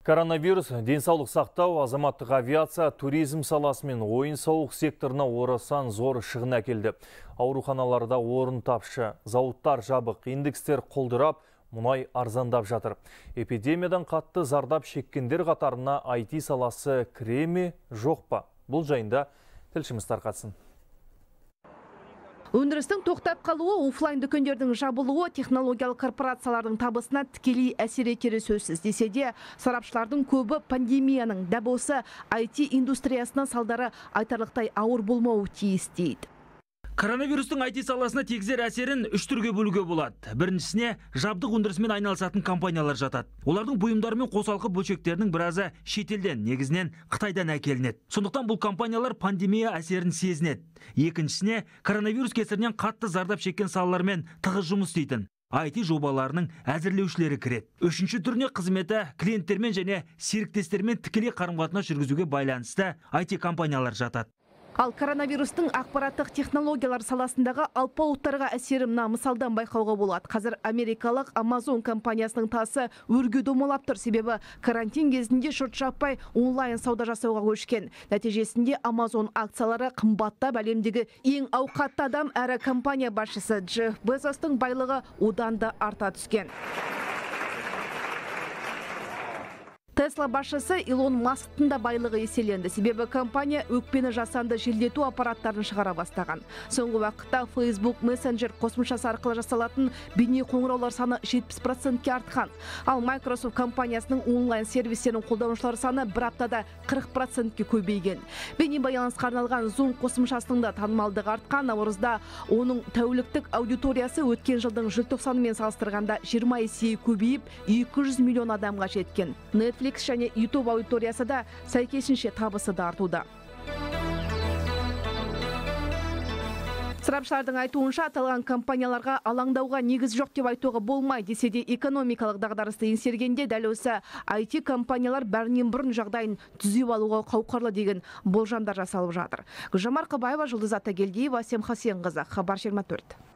Коронавирус, денсаулық сақтау, азаматтық авиация, туризм саласы мен ойын-сауық секторына орасан зор шығын әкелді. Ауруханаларда орын тапшы, зауыттар жабық, индекстер құлдырап, мұнай арзандап жатыр. Эпидемиядан қатты зардап шеккендер қатарына IT саласы кіре ме, жоқ па? Бұл жайында тілшіміз тарқатсын. Өндірістің тоқтап қалуы, офлайн дүкендердің жабылуы технологиялық корпорациялардың табысына тікелей әсер етері сөзсіз. Десе де, сарапшылардың көбі пандемияның дәп осы IT индустриясына салдары айтарлықтай ауыр болмауы тиіс дейді. Коронавирустың IT саласына тигізер әсерін үш түрге бөлуге болады. Біріншісіне жабдық өндірісімен айналысатын компаниялар жатады. Олардың бұйымдары мен қосалқы бөлшектерінің біразы шетелден, негізінен Қытайдан әкелінеді. Сондықтан бұл компаниялар пандемия әсерін сезінеді. Екіншісіне коронавирус кесірінен қатты зардап шеккен салалармен тығыз жұмыс істейтін IT жобаларының әзірлеушілері кіреді. Үшінші түріне қызметі клиенттермен және серіктестермен тікелей қарым-қатынас жүргізуге байланысты IT компаниялар жатады. Ал коронавирустың ақпараттық технологиялар саласындағы алпауыттарға әсері мына мысалдан байқауға болады. Қазір америкалық Amazon компаниясының тасы өрге домалап тұр. Себебі карантин кезінде шорт жаппай онлайн сауда жасауға көшкен. Нәтижесінде Amazon акциялары қымбаттап, әлемдегі ең ауқатты адам әрі компания басшысы Джефф Безостың байлығы одан да арта түскен. Tesla басшысы Илон Масктың да байлығы еселенді. Себебі компания өкпені жасанды желдету аппараттарын шығара бастаған. Соңғы уақытта Facebook Messenger қосымшасы арқылы жасалатын бейне қоңыраулар саны 70%-ке артқан. Ал Microsoft компаниясының онлайн сервистерін қолданушылар саны бір аптада 40%-ке көбейген. Бейне байланысқа арналған Zoom қосымшасының да танымалдығы артқан. Наурызда оның тәуліктік аудиториясы өткен жылдың желтоқсанымен салыстырғанда 20 есе көбейіп 200 миллион адамға жеткен. Netflix және YouTube аудиториясы да сәйкесінше табысы да артуда. Сарапшылардың айтуынша аталған компанияларға алаңдауға негіз жоқ деп айтуға болмайды. Десе де экономикалық дағдарысты еңсергенде дәл осы IT компаниялар бәрінен бұрын жағдайын түзеп алуға қауқарлы деген болжамдар жасалып жатыр. Гүлжан Марқабаева, Жұлдыз Атагелдиева, Асем Хасенқызы, Хабар 24.